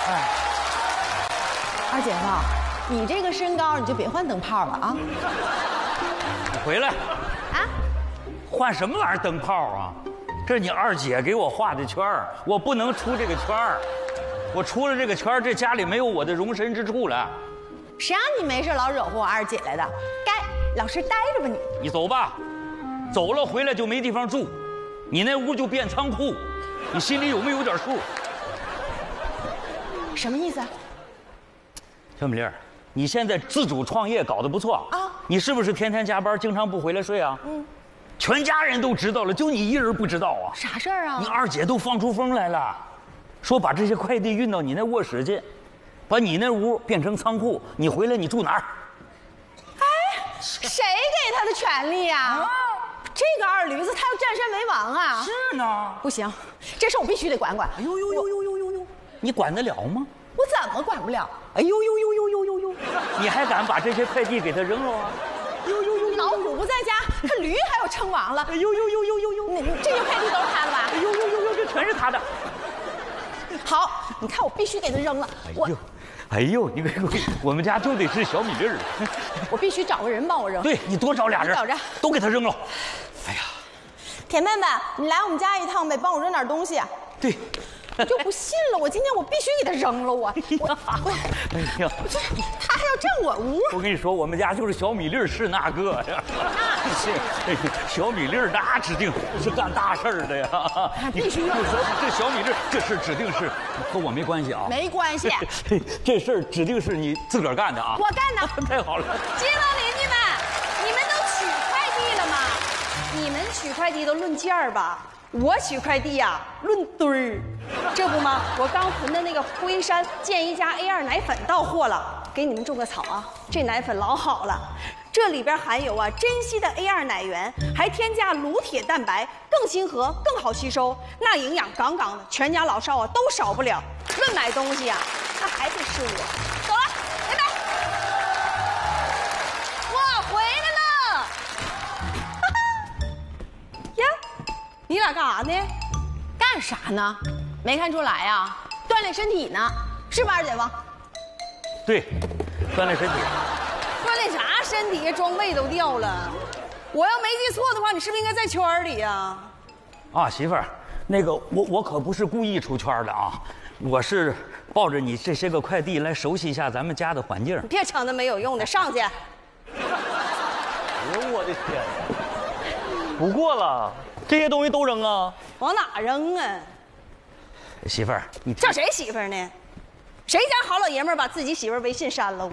哎， 二姐夫，你这个身高你就别换灯泡了啊！ 你回来啊？ 换什么玩意儿灯泡啊？这是你二姐给我画的圈儿，我不能出这个圈儿。我出了这个圈儿，这家里没有我的容身之处了。 谁让你没事老惹祸我二姐来的？该老实待着吧你！ 你走吧，走了回来就没地方住，你那屋就变仓库，你心里有没有点数？ 什么意思？ 小美丽儿，你现在自主创业搞得不错啊，你是不是天天加班，经常不回来睡啊？嗯，全家人都知道了，就你一人不知道啊？ 啥事儿啊？ 你二姐都放出风来了，说把这些快递运到你那卧室去，把你那屋变成仓库，你回来你住哪儿？ 哎，谁给他的权利呀？这个二驴子他要占山为王啊！ 是呢， 不行，这事我必须得管管。 哎呦呦呦呦呦呦呦，你管得了吗？ 我怎么管不了？ 哎呦呦呦呦呦呦呦，你还敢把这些快递给他扔了啊？ 呦呦呦，老虎不在家，他驴还要称王了。 哎呦呦呦呦呦呦， 这些快递都是他的吧？ 哎呦呦呦呦，这全是他的。 好，你看我必须给他扔了。 哎呦，你我们家就得是小米粒儿。 我必须找个人帮我扔。 对，你多找俩人， 找着， 都给他扔了。哎呀， 铁妹妹，你来我们家一趟呗，帮我扔点东西。 对。 我就不信了，我今天我必须给他扔了，我哎呀， 他还要占我屋。 我跟你说，我们家就是小米粒儿是那个呀，小米粒儿那指定是干大事儿的呀。 必须要这小米粒儿这事指定是和我没关系啊， 没关系， 这事儿指定是你自个儿干的啊。 我干的。 太好了， 街坊邻居们，你们都取快递了吗？你们取快递都论件儿吧？我取快递呀，论堆儿，这不吗？我刚囤的那个辉山健怡佳 A2 奶粉到货了，给你们种个草啊！这奶粉老好了，这里边含有珍稀的 A2 奶源，还添加乳铁蛋白，更亲和，更好吸收，那营养杠杠的，全家老少啊都少不了。论买东西啊，那还得是我。走了，拜拜。我回来了。呀，你俩干啥呢？ 干啥呢？没看出来呀？锻炼身体呢，是吧，二姐夫？ 对，锻炼身体。 锻炼啥身体呀？装备都掉了。我要没记错的话，你是不是应该在圈里呀？ 啊，媳妇儿，那个我可不是故意出圈的啊，我是抱着你这些个快递来熟悉一下咱们家的环境。 你别整那没有用的，上去。 哎呦我的天哪！不过了，这些东西都扔啊？ 往哪扔啊？ 媳妇儿，你叫谁媳妇儿呢？谁家好老爷们儿把自己媳妇儿微信删了？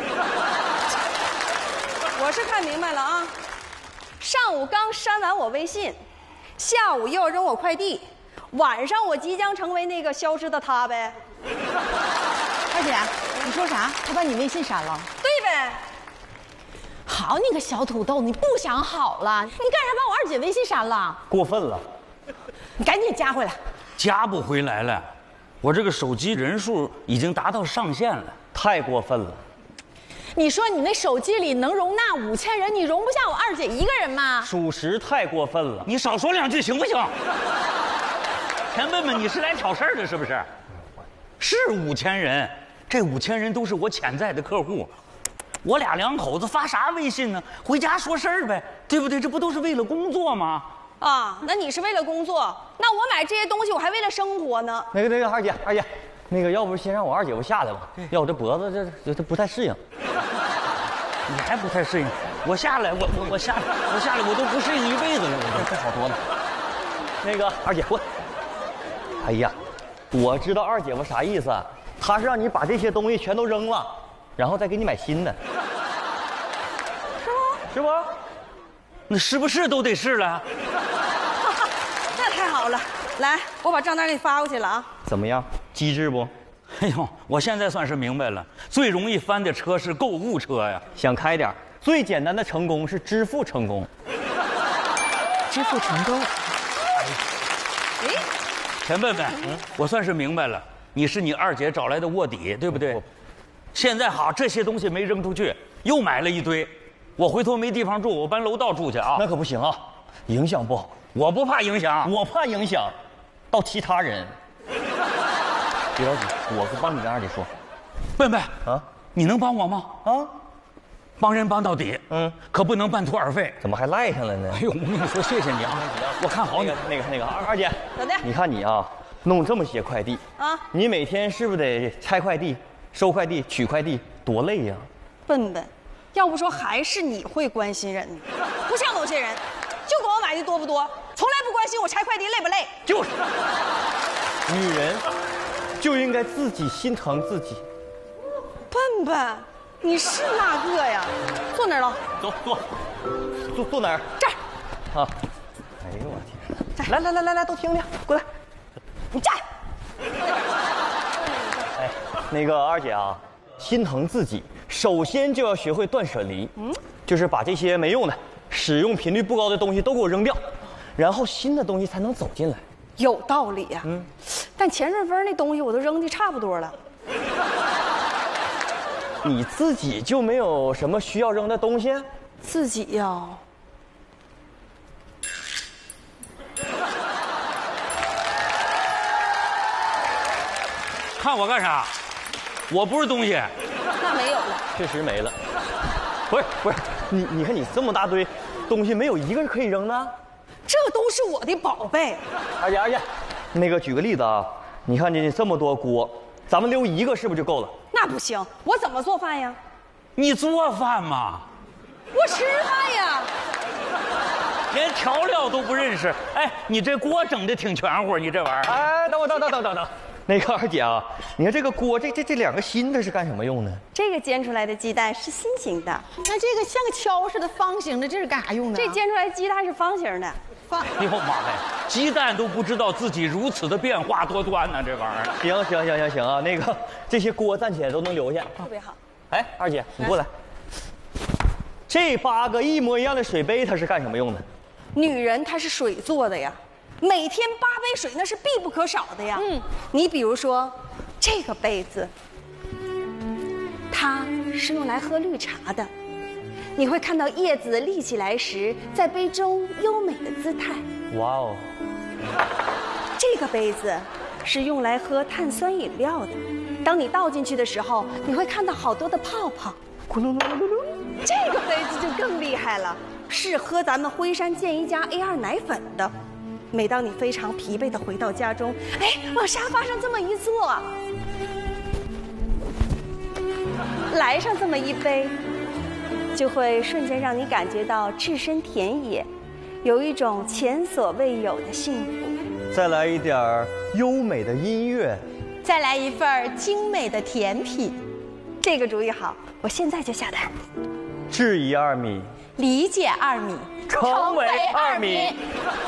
我是看明白了啊！上午刚删完我微信，下午又要扔我快递，晚上我即将成为那个消失的他呗。 二姐，你说啥？他把你微信删了？ 对呗。 好你个小土豆，你不想好了？你干啥把我二姐微信删了？ 过分了！ 你赶紧加回来。 加不回来了，我这个手机人数已经达到上限了， 太过分了！ 你说你那手机里能容纳5000人，你容不下我二姐一个人吗？ 属实太过分了！ 你少说两句行不行？田笨笨，你是来挑事儿的，是不是？是5000人，这5000人都是我潜在的客户。我俩两口子发啥微信呢？回家说事儿呗，对不对？这不都是为了工作吗？ 啊，那你是为了工作，那我买这些东西我还为了生活呢。 那个二姐，那个要不先让我二姐夫下来吧？要我这脖子这不太适应。 你还不太适应？我下来，我下来，我都不适应一辈子了， 这好多了。那个二姐夫，哎呀，我知道二姐夫啥意思，他是让你把这些东西全都扔了，然后再给你买新的， 是吗？ 是不？ 那是不是都得是了？ 那太好了，来，我把账单给你发过去了啊。 怎么样，机智不？ 哎呦，我现在算是明白了，最容易翻的车是购物车呀。 想开点，最简单的成功是支付成功。 支付成功。 哎， 田笨笨，我算是明白了，你是你二姐找来的卧底，对不对？现在好，这些东西没扔出去，又买了一堆，我回头没地方住，我搬楼道住去啊。 那可不行啊，影响不好。 我不怕影响， 我怕影响到其他人。 别着急，我帮你跟二姐说。 笨笨啊， 你能帮我吗？ 啊， 帮人帮到底，可不能半途而废。 怎么还赖上了呢？ 哎呦，我跟你说，谢谢你啊，我看好你。 那个二姐， 咋的？ 你看你啊，弄这么些快递啊， 你每天是不是得拆快递、收快递、取快递，多累呀？ 笨笨，要不说还是你会关心人呢，不像某些人，就管我买的多不多，从来不关心我拆快递累不累。 就是，女人就应该自己心疼自己。 笨笨，你是那个呀？坐哪儿了？ 走，坐哪儿？ 这儿。 啊！哎呦我天！来，都听听，过来。 你站。 哎，那个二姐啊，心疼自己，首先就要学会断舍离。就是把这些没用的、使用频率不高的东西都给我扔掉，然后新的东西才能走进来。 有道理呀。但钱顺风那东西我都扔的差不多了。 你自己就没有什么需要扔的东西？ 自己呀。 看我干啥？我不是东西。 那没有了。 确实没了。不是，你看你这么大堆东西，没有一个是可以扔的。 这都是我的宝贝。 二姐，那个举个例子啊，你看你这么多锅，咱们留一个是不是就够了？ 那不行，我怎么做饭呀？ 你做饭吗？ 我吃饭呀。 连调料都不认识。哎，你这锅整的挺全乎，你这玩意儿。 哎，等。那个二姐啊，你看这个锅，这两个新的是干什么用的？ 这个煎出来的鸡蛋是心形的， 那这个像个锹似的方形的，这是干啥用的？ 这煎出来的鸡蛋是方形的。 方。 哎呦妈呀，鸡蛋都不知道自己如此的变化多端呢，这玩意儿。 行啊，那个这些锅暂且都能留下， 特别好。 哎，二姐你过来，这8个一模一样的水杯它是干什么用的？ 女人她是水做的呀，每天8杯水那是必不可少的呀。你比如说这个杯子，它是用来喝绿茶的。你会看到叶子立起来时，在杯中优美的姿态。 哇哦！ 这个杯子是用来喝碳酸饮料的，当你倒进去的时候，你会看到好多的泡泡，咕噜噜噜噜噜。这个杯子就更厉害了，是喝咱们辉山健怡家 A2 奶粉的。每当你非常疲惫地回到家中，哎，往沙发上这么一坐，来上这么一杯，就会瞬间让你感觉到置身田野，有一种前所未有的幸福。 再来一点优美的音乐， 再来一份精美的甜品。这个主意好，我现在就下单。 质疑2米， 理解2米， 成为2米。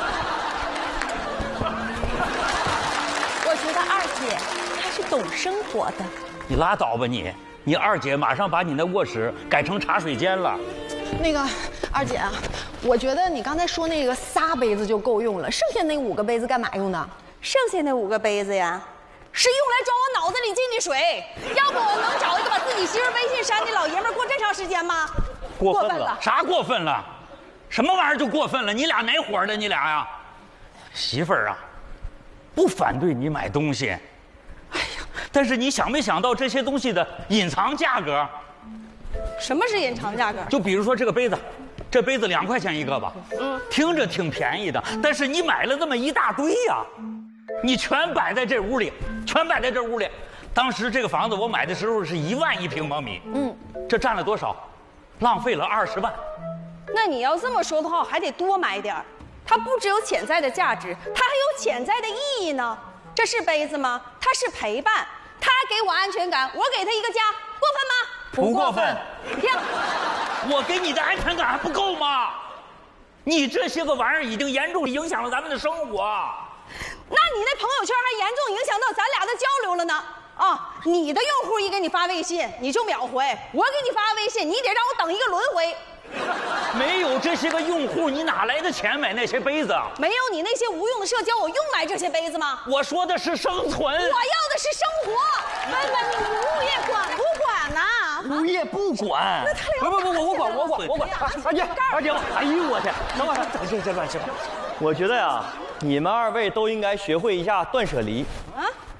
我觉得二姐她是懂生活的。 你拉倒吧你！你二姐马上把你那卧室改成茶水间了。 那个二姐啊，我觉得你刚才说那个仨杯子就够用了，剩下那5个杯子干嘛用的？ 剩下那5个杯子呀，是用来装我脑子里进的水。要不我能找一个把自己媳妇微信删的老爷们过这长时间吗？ 过分了！ 啥过分了？什么玩意儿就过分了？你俩哪伙的？你俩呀？媳妇儿啊，不反对你买东西，哎呀，但是你想没想到这些东西的隐藏价格？ 什么是隐藏价格？ 就比如说这个杯子，这杯子2块钱一个吧，听着挺便宜的，但是你买了这么一大堆呀，你全摆在这屋里，当时这个房子我买的时候是1万1平方米，这占了多少？浪费了20万。 那你要这么说的话，我还得多买点儿。它不只有潜在的价值，它还有潜在的意义呢。这是杯子吗？它是陪伴，它给我安全感，我给它一个家，过分吗？ 不过分。 呀， 我给你的安全感还不够吗？你这些个玩意儿已经严重影响了咱们的生活。 那你那朋友圈还严重影响到咱俩的交流了呢。啊，你的用户一给你发微信，你就秒回；我给你发微信，你得让我等一个轮回。 没有这些个用户，你哪来的钱买那些杯子？ 没有你那些无用的社交，我用买这些杯子吗？ 我说的是生存。我要的是生活。 笨笨，你物业管不管呐？ 物业不管。不，我管。二姐，哎呦我天！等会儿，这乱七八糟。我觉得呀，你们2位都应该学会一下断舍离。啊？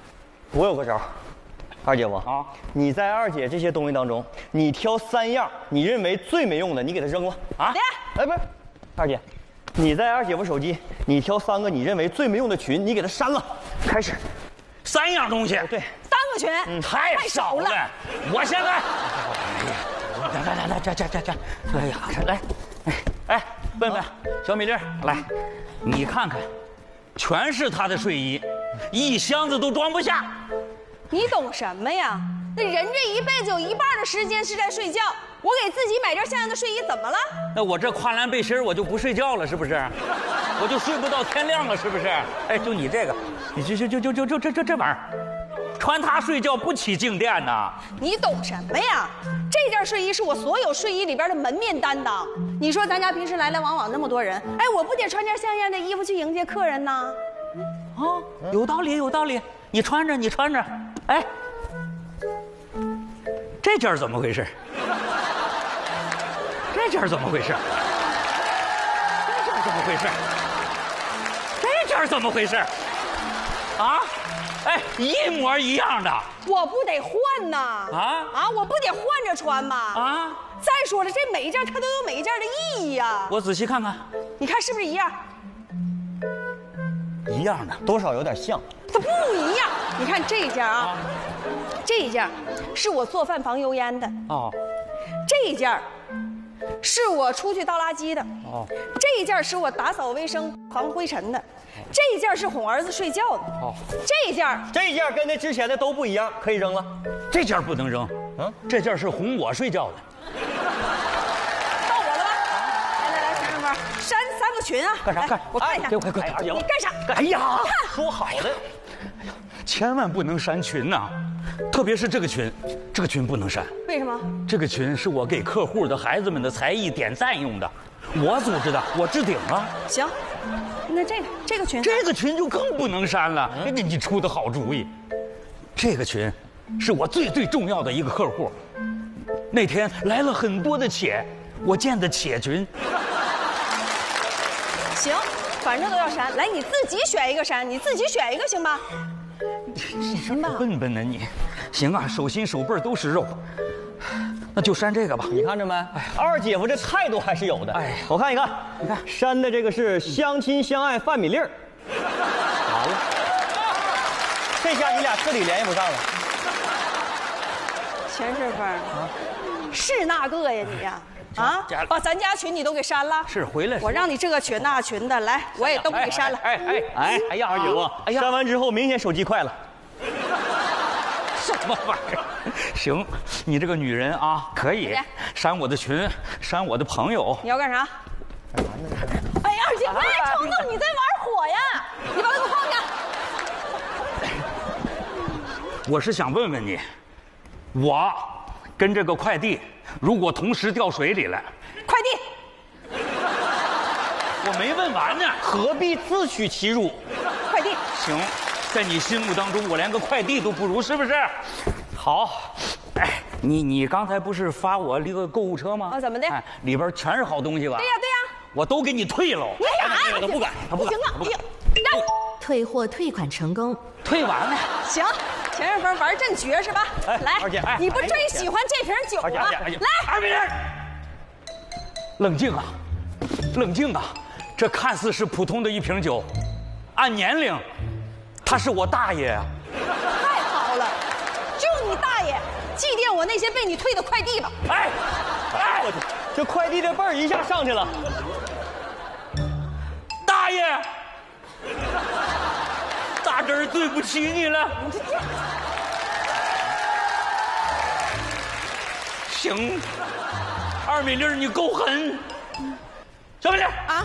我有个招儿，二姐夫啊， 你在二姐这些东西当中，你挑3样你认为最没用的，你给她扔了啊？哎，不是，二姐，你在二姐夫手机，你挑3个你认为最没用的群，你给她删了。开始 ，3样东西， 对， 3个群， 太少了。我先来。来，这，哎呀，来，哎，笨笨，小米粒儿，来，你看看，全是她的睡衣，一箱子都装不下。 你懂什么呀？那人这一辈子有一半的时间是在睡觉，我给自己买件像样的睡衣怎么了？ 那我这跨栏背心我就不睡觉了，是不是？我就睡不到天亮了，是不是？哎，就你这个，你就这玩意儿，穿它睡觉不起静电呐。 你懂什么呀？这件睡衣是我所有睡衣里边的门面担当。你说咱家平时来来往往那么多人，哎，我不得穿件像样的衣服去迎接客人呢？ 啊，有道理，有道理。你穿着，哎，这件怎么回事？这件怎么回事？啊？哎，一模一样的。 我不得换呐！我不得换着穿吗？ 啊！ 再说了，这每一件它都有每一件的意义呀。 我仔细看看， 你看是不是一样？ 一样的， 多少有点像。 它不一样。你看这一件啊，这一件是我做饭防油烟的。 哦， 这一件是我出去倒垃圾的。 哦， 这一件是我打扫卫生防灰尘的。这一件是哄儿子睡觉的。 哦， 这一件跟那之前的都不一样，可以扔了。 这件不能扔。这件是哄我睡觉的。 到我了吧？来，陈胜芳，删3个群啊！ 干啥？干？ 我看一下。 快！ 二姐夫， 你干啥？ 哎呀， 说好的， 千万不能删群呐，特别是这个群不能删。 为什么？ 这个群是我给客户的孩子们的才艺点赞用的，我组织的，我置顶啊。 行，那这个群， 这个群就更不能删了。你出的好主意。这个群是我最重要的一个客户，那天来了很多的且，我建的且群。 行，反正都要删，来你自己选一个删，你自己选一个行吧？行吧？ 笨笨的你，行啊，手心手背都是肉，那就删这个吧。 你看着没？二姐夫这态度还是有的。哎，我看一看，你看删的这个是相亲相爱范米粒儿。完了，这下你俩彻底联系不上了。 钱世峰，是那个呀你呀？把咱家群你都给删了？ 是回来， 我让你这个群那群的，来，我也都给删了。 哎呀，二姐夫，删完之后明显手机快了。 什么玩意儿？行，你这个女人啊，可以删我的群，删我的朋友。 你要干啥？哎呀，二姐，哎，程总，你在玩火呀？你把它给我放下。 我是想问问你，我跟这个快递如果同时掉水里了， 快递， 我没问完呢， 何必自取其辱？ 快递， 行，在你心目当中，我连个快递都不如，是不是？好，哎，你刚才不是发我一个购物车吗？ 怎么的？ 里边全是好东西吧？ 对呀， 我都给你退了。 你干啥？ 他不敢， 不行啊！哎呀， 退货退款成功， 退完了。 行，钱世峰玩真绝是吧？来， 二姐， 你不最喜欢这瓶酒吗？来， 二米粒，冷静啊，冷静啊！这看似是普通的一瓶酒，按年龄，他是我大爷啊！ 太好了，就你大爷，祭奠我那些被你退的快递吧！ 哎， 我去，这快递的辈儿一下上去了。 大爷，大侄儿对不起你了。行，二米粒儿你够狠。小米粒啊，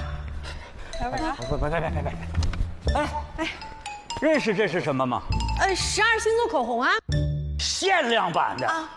别，哎，认识这是什么吗 12星座口红啊， 限量版的。 啊！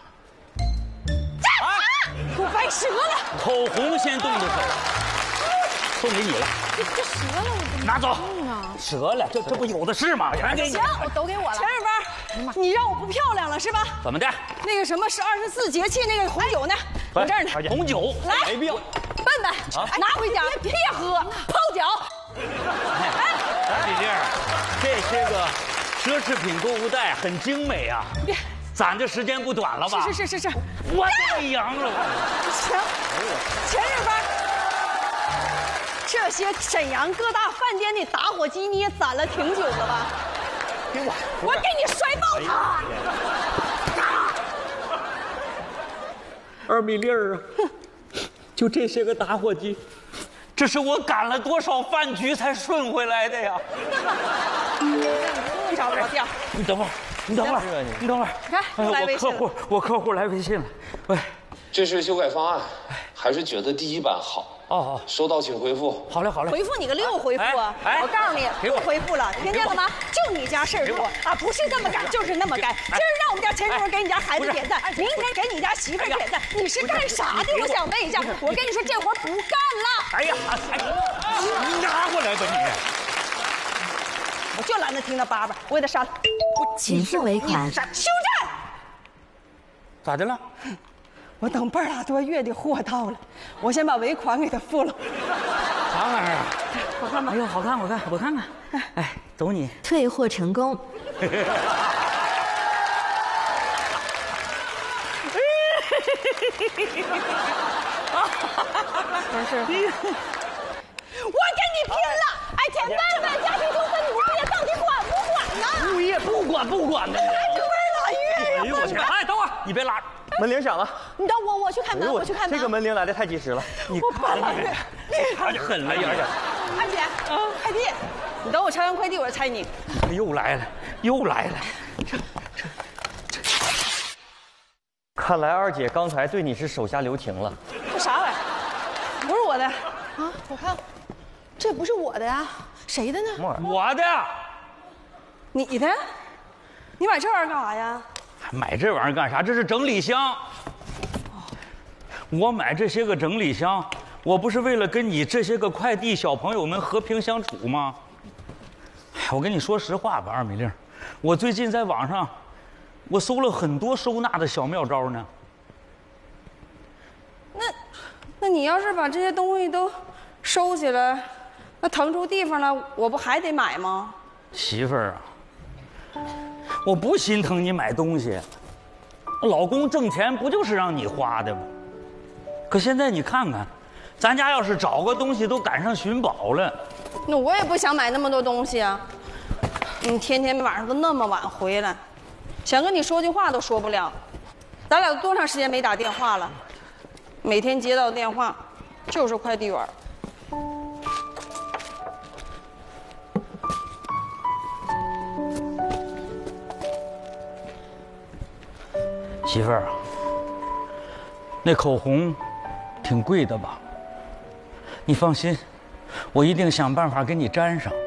我掰折了。 口红先动的手，送给你了。 这折了，我拿走。 啊！ 折了，这不有的是吗？全给你。 行，我都给我了。钱世峰，你让我不漂亮了是吧？ 怎么的？ 那个什么是24节气那个红酒呢？我这儿呢。 红酒来， 没必要。 笨笨，拿回家，别喝，泡脚。 米粒儿，这些个奢侈品购物袋很精美啊，攒的时间不短了吧？ 是， 我太阳了！ 行，钱这边，这些沈阳各大饭店的打火机你也攒了挺久了吧？我给你摔爆它！ 2米粒啊，就这些个打火机，这是我赶了多少饭局才顺回来的呀！ 找不着调。 你等会儿，你等会儿，你等会儿。 看，又来微信了。 我客户来微信了。喂， 这是修改方案，还是觉得第一版好？ 哦， 收到请回复。 好嘞。 回复你个6回复啊！我告诉你，不回复了，听见了吗？就你家事儿多啊，不是这么干就是那么干。今儿让我们家钱主任给你家孩子点赞，明天给你家媳妇儿点赞，你是干啥的？我想问一下。我跟你说，这活不干了。 哎呀，你拿过来吧你！ 我就懒得听他叭叭，我给他删了。 请付尾款。 修正。 咋的了？ 我等半拉多月的货到了，我先把尾款给他付了。 啥玩意儿啊？ 好看吗？ 哎呦，好看，我看看。哎，走你。 退货成功。 真是。我跟你拼了！哎，钱蛋蛋，家庭纠纷你物业到底管不管呢？ 物业不管的。 你倍儿拉月呀！ 哎呦我去！哎，等会儿，你别拉。 门铃响了。 你等我去开门，我去开门。 这个门铃来的太及时了。 我半拉月， 太狠了呀！ 二姐，快递，你等我拆完快递，我再拆你。 又来了。 看来二姐刚才对你是手下留情了。 这啥玩意儿？不是我的啊！我看，这不是我的呀，谁的呢？ 我的。 你的？你买这玩意儿干啥呀？ 买这玩意儿干啥？这是整理箱。我买这些个整理箱，我不是为了跟你这些个快递小朋友们和平相处吗？我跟你说实话吧，2米粒，我最近在网上，我搜了很多收纳的小妙招呢。 那你要是把这些东西都收起来，那腾出地方了，我不还得买吗？ 媳妇儿啊，我不心疼你买东西，老公挣钱不就是让你花的吗？可现在你看看，咱家要是找个东西都赶上寻宝了。 那我也不想买那么多东西啊。你天天晚上都那么晚回来，想跟你说句话都说不了。咱俩多长时间没打电话了？每天接到电话就是快递员。 媳妇儿，那口红挺贵的吧？你放心，我一定想办法给你粘上。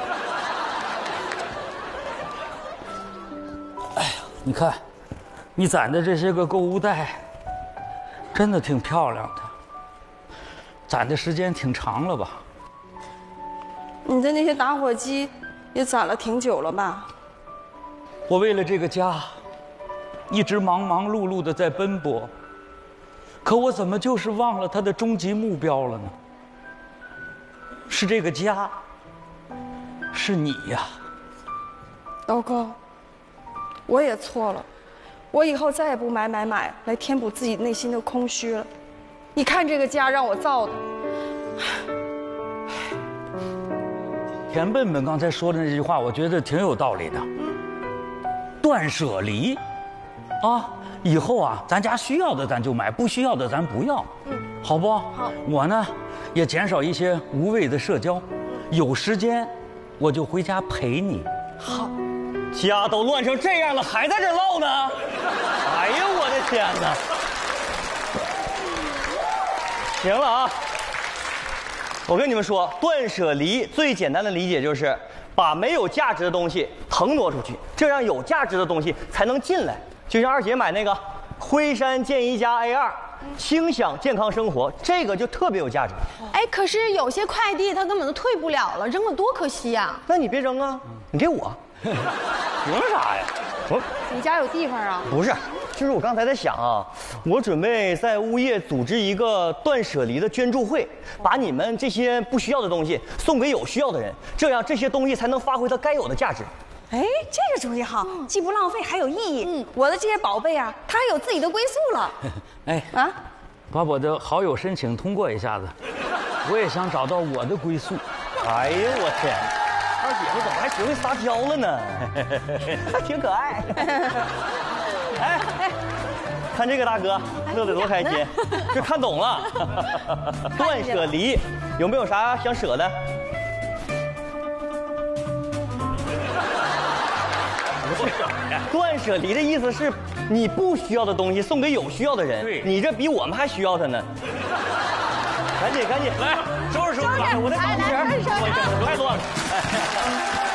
哎呀，你看，你攒的这些个购物袋，真的挺漂亮的，攒的时间挺长了吧？ 你的那些打火机也攒了挺久了吧？ 我为了这个家，一直忙忙碌碌的在奔波，可我怎么就是忘了它的终极目标了呢？是这个家，是你呀。 老公，我也错了，我以后再也不买来填补自己内心的空虚了。你看这个家让我造的。 田笨笨刚才说的那句话，我觉得挺有道理的。断舍离，啊，以后啊，咱家需要的咱就买，不需要的咱不要，好不？ 好。 我呢，也减少一些无谓的社交，有时间我就回家陪你。 好。 家都乱成这样了，还在这唠呢？哎呀，我的天哪！行了啊，我跟你们说，断舍离最简单的理解就是把没有价值的东西腾挪出去，这样有价值的东西才能进来。就像二姐买那个辉山健宜家 A2，轻享健康生活，这个就特别有价值。 哎，可是有些快递它根本都退不了了，扔了多可惜呀！ 那你别扔啊，你给我。 凭啥呀？ 你家有地方啊？ 不是，就是我刚才在想啊，我准备在物业组织一个断舍离的捐助会，把你们这些不需要的东西送给有需要的人，这样这些东西才能发挥它该有的价值。 哎，这个主意好，既不浪费，还有意义。我的这些宝贝啊，它还有自己的归宿了。 哎啊， 把我的好友申请通过一下子，我也想找到我的归宿。 哎呦我天，二姐夫怎么还学会撒娇了呢？挺可爱。哎，看这个大哥乐得多开心，这看懂了。断舍离，有没有啥想舍的？不是，断舍离的意思是你不需要的东西送给有需要的人。 对， 你这比我们还需要他呢。赶紧， 来收拾收拾吧， 我的钢笔儿，太多了。